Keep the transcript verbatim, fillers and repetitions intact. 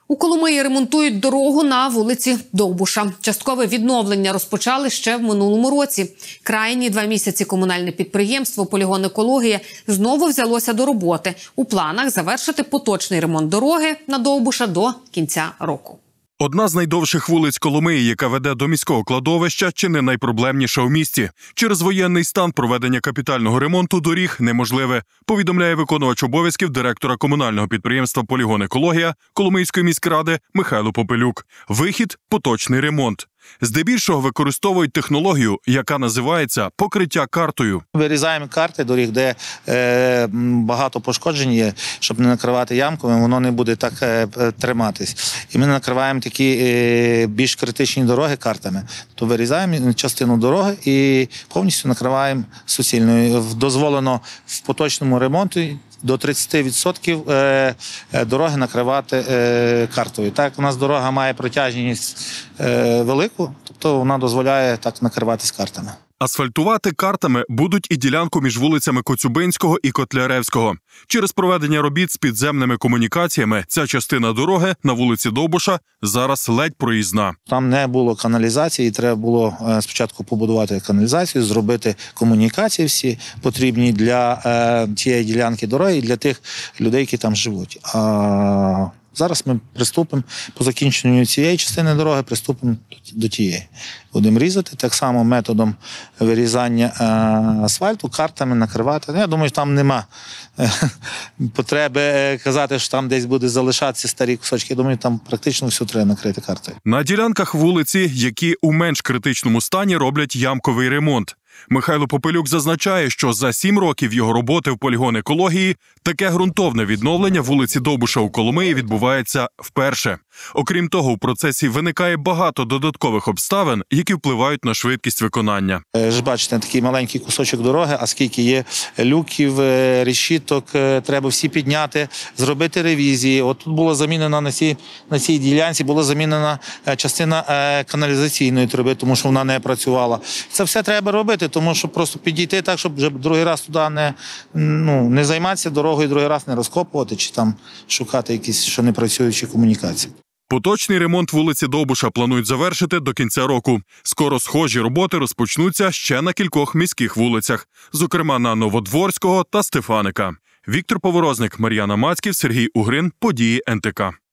У Коломиї ремонтують дорогу на вулиці Довбуша. Часткове відновлення розпочали ще в минулому році. Крайні два місяці комунальне підприємство «Полігон Екологія» знову взялося до роботи. У планах завершити поточний ремонт дороги на Довбуша до кінця року. Одна з найдовших вулиць Коломиї, яка веде до міського кладовища, чи не найпроблемніша у місті. Через воєнний стан проведення капітального ремонту доріг неможливе, повідомляє виконувач обов'язків директора комунального підприємства «Полігон Екологія» Коломийської міськради Михайло Попелюк. Вихід – поточний ремонт. Здебільшого використовують технологію, яка називається покриття картою. Вирізаємо карти доріг, де е, багато пошкоджень є, щоб не накривати ямками, воно не буде так е, триматись. І ми накриваємо такі е, більш критичні дороги картами. То вирізаємо частину дороги і повністю накриваємо суцільною. Дозволено в поточному ремонті до тридцяти відсотків дороги накривати картою. Так, у нас дорога має протяжність велику, тобто вона дозволяє так накриватись картами. Асфальтувати картами будуть і ділянку між вулицями Коцюбинського і Котляревського. Через проведення робіт з підземними комунікаціями ця частина дороги на вулиці Довбуша зараз ледь проїзна. Там не було каналізації, треба було спочатку побудувати каналізацію, зробити комунікації всі потрібні для цієї ділянки дороги і для тих людей, які там живуть. А зараз ми приступимо, по закінченню цієї частини дороги, приступимо до тієї. Будемо різати так само методом вирізання асфальту, картами накривати. Я думаю, там нема потреби казати, що там десь буде залишатися старі кусочки. Я думаю, там практично все треба накрити картою. На ділянках вулиці, які у менш критичному стані, роблять ямковий ремонт. Михайло Попелюк зазначає, що за сім років його роботи в «Полігон Екології» таке ґрунтовне відновлення вулиці Довбуша у Коломиї відбувається вперше. Окрім того, у процесі виникає багато додаткових обставин, які впливають на швидкість виконання. Ж бачите, такий маленький кусочок дороги, а скільки є люків, решіток, треба всі підняти, зробити ревізії. От тут була замінена на цій, на цій ділянці, була замінена частина каналізаційної труби, тому що вона не працювала. Це все треба робити, тому що просто підійти так, щоб вже другий раз туди не, ну, не займатися дорогою, другий раз не розкопувати чи там шукати якісь, що не працюючі комунікації. Поточний ремонт вулиці Довбуша планують завершити до кінця року. Скоро схожі роботи розпочнуться ще на кількох міських вулицях, зокрема на Новодворського та Стефаника. Віктор Поворозник, Мар'яна Мацьків, Сергій Угрин. Події ен те ка.